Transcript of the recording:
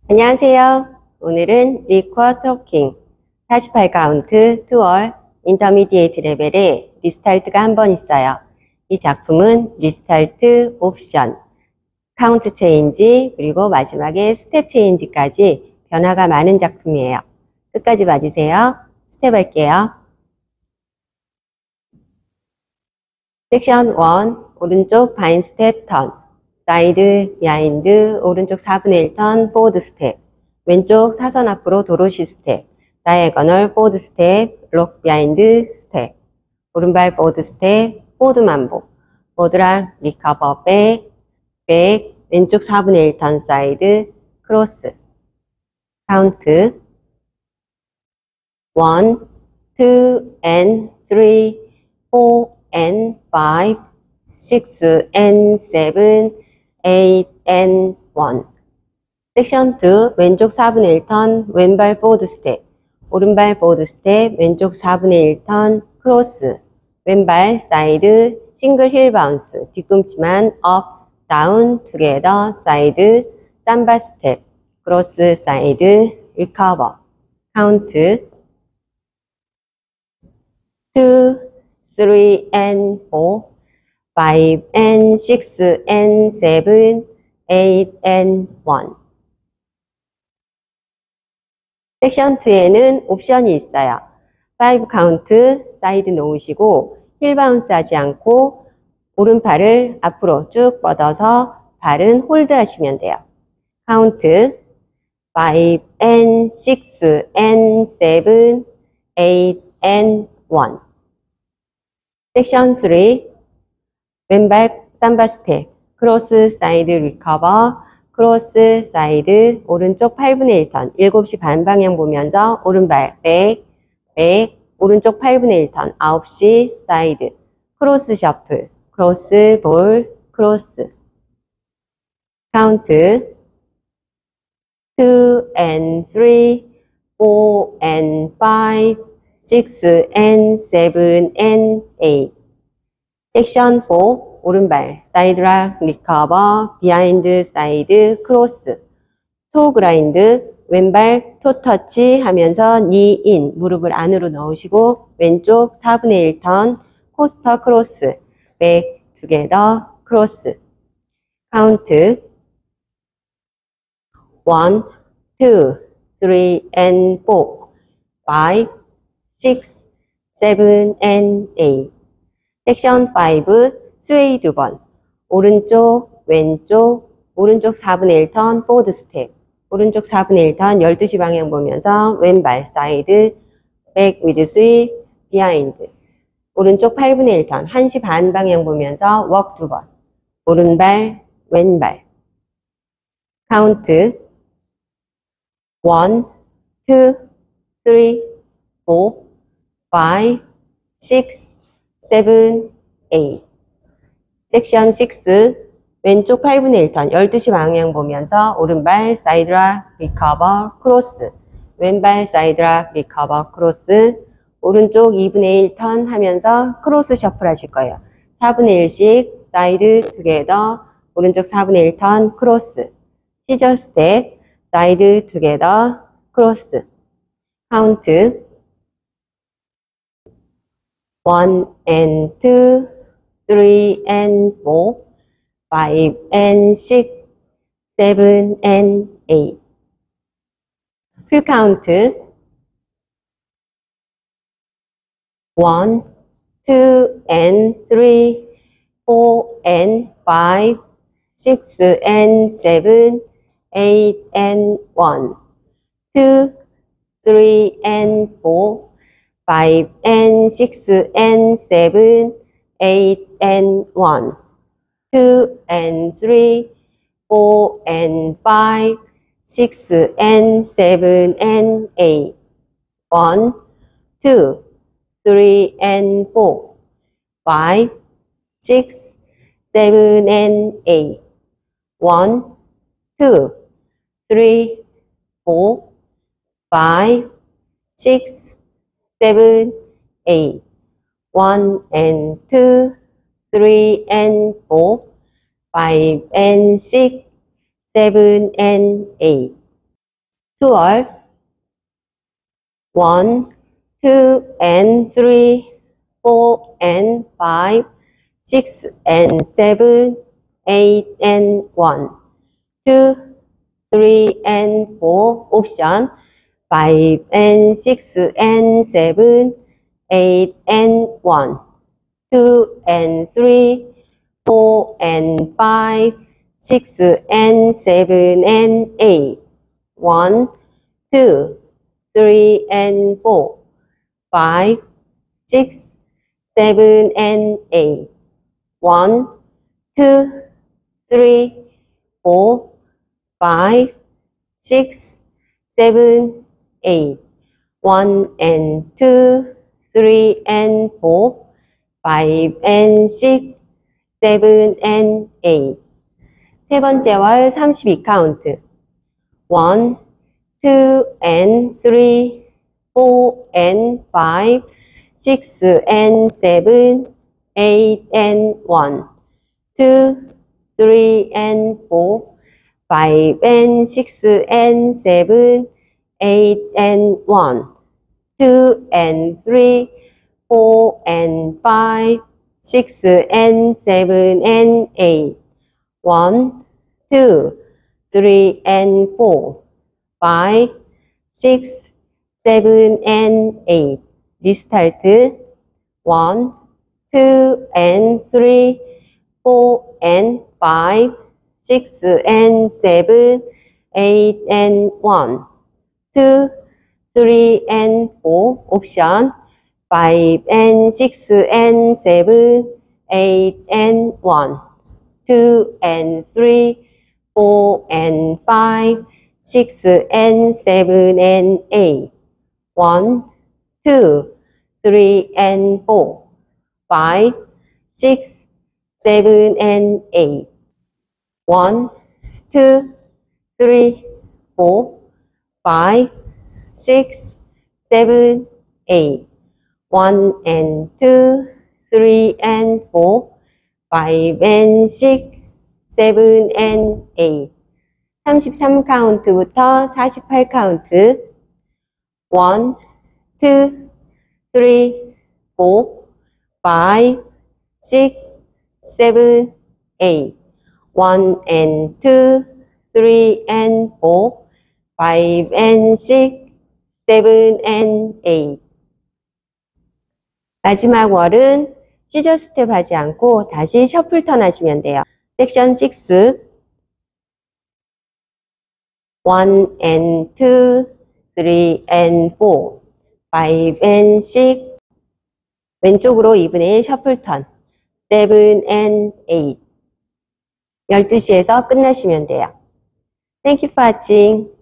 안녕하세요. 오늘은 리쿼어 토킹 48카운트 투얼 인터미디에이트 레벨의 리스타트가 한 번 있어요. 이 작품은 리스타트 옵션, 카운트 체인지, 그리고 마지막에 스텝 체인지까지 변화가 많은 작품이에요. 끝까지 봐주세요. 스텝 할게요. 섹션 1, 오른쪽 바인 스텝 턴, 사이드, 비하인드, 오른쪽 4분의 1 턴, 포워드 스텝, 왼쪽 사선 앞으로 도로시 스텝, 다이애거널 포워드 스텝, 록 비하인드 스텝, 오른발 포워드 스텝, 포워드 만복, 포워드랑 리커버 백, 왼쪽 4분의 1 턴 사이드, 크로스, 카운트 1, 2, and 3, 4, and 5, 6, and 7, 8, and 1. 섹션 2, 왼쪽 4분의 1 턴, 왼발 포워드 스텝, 오른발 포워드 스텝, 왼쪽 4분의 1 턴, 크로스, 왼발 사이드, 싱글 힐 바운스, 뒤꿈치만 업, 다운, 투게더, 사이드, 삼바 스텝, 크로스, 사이드, 리커버, 카운트 2, 3, and 4, 5, and 6, and 7, 8, and 1. 섹션 2에는 옵션이 있어요. 5 카운트, 사이드 놓으시고 힐 바운스 하지 않고 오른팔을 앞으로 쭉 뻗어서 발은 홀드 하시면 돼요. 카운트 5 and 6 and 7, 8 and 1. 섹션 3, 왼발 삼바 스텝, 크로스 사이드 리커버, 크로스 사이드, 오른쪽 8분의 1 턴, 7시 반 방향 보면서 오른발 백, 오른쪽 8분의 1 턴, 9시 사이드, 크로스 셔플, 크로스 볼, 크로스. 카운트 2 and 3, 4 and 5, 6 and 7 and 8. 섹션 4, 오른발 사이드 락, 리커버, 비하인드 사이드, 크로스, 토 그라인드, 왼발 토 터치 하면서 니 인, 무릎을 안으로 넣으시고 왼쪽 4분의 1 턴, 코스터 크로스, 백, 투게더, 크로스. 카운트 1, 2, 3 and 4, 5, 6, 7 and 8. 섹션 5, 스웨이 2번, 오른쪽, 왼쪽, 오른쪽 4분의 1 턴, 포워드 스텝, 오른쪽 4분의 1 턴, 12시 방향 보면서 왼발 사이드, 백 위드 스윗, 비하인드, 오른쪽 8분의 1 턴, 1시 반 방향 보면서 웍 2번, 오른발, 왼발. 카운트 1, 2, 3, 4, 5, 6, 7, 8. 섹션 6, 왼쪽 8분의 1 턴, 12시 방향 보면서 오른발 사이드락, 리커버, 크로스, 왼발 사이드락, 리커버, 크로스, 오른쪽 2분의 1 턴 하면서 크로스 셔플 하실 거예요. 4분의 1씩 사이드 투게더, 오른쪽 4분의 1 턴, 크로스, 시저 스텝, 사이드 투게더, 크로스. 카운트 1 and 2, 3 and 4, 5 and 6, 7 and 8. 풀 카운트 1, 2 and 3, 4 and 5, 6 and 7, 8 and 1, 2, 3 and 4, 5 and 6 and 7, 8 and 1, 2 and 3, 4 and 5, 6 and 7 and 8, 1, 2, 3 and 4, 5, 6, 7 and 8, 1, 2, 3, 4, 5, 6, 7, 8. 1 and 2, 3 and 4, 5 and 6, 7 and 8. 2월 1, 2 and 3, 4 and 5, 6 and 7, 8 and 1, 2, 3 and 4, option 5 and 6 and 7, 8 and 1, 2 and 3, 4 and 5, 6 and 7 and 8, 1, 2, 3 and 4, 5, 6, 7 and 8, 1, 2, 3, 4, 5, 6, 7, 8, 1 and 2, 3 and 4, 5 and 6, 7 and 8. 세 번째 월 32카운트. 1, 2 and 3, 4 and 5, 6 and 7, 8 and 1, 2, 3 and 4, 5 and 6 and 7, 8 and 1, 2 and 3, 4 and 5, 6 and 7 and 8, 1, 2, 3 and 4, 5, 6, 7 and 8. 리스타트 1, 2 and 3, 4 and 5, 6 and 7, 8 and 1, 2, 3 and 4, option 5 and 6 and 7, 8 and 1, 2 and 3, 4 and 5, 6 and 7 and 8, 1, 2, 3 and 4, 5, 6, 7 and 8, 1, 2, 3, 4, 5, 6, 7, 8, 1 and 2, 3 and 4, 5 and 6, 7 and 8. 33카운트부터 48카운트. 1, 2, 3, 4, 5, 6, 7, 8. 1 and 2, 3 and 4, 5 and 6, 7 and 8. 마지막 월은 시저 스텝 하지 않고 다시 셔플 턴 하시면 돼요. 섹션 6. 1 and 2, 3 and 4, 5 and 6. 왼쪽으로 2분의 1 셔플 턴. 7 and 8. 12시에서 끝나시면 돼요. Thank you for watching.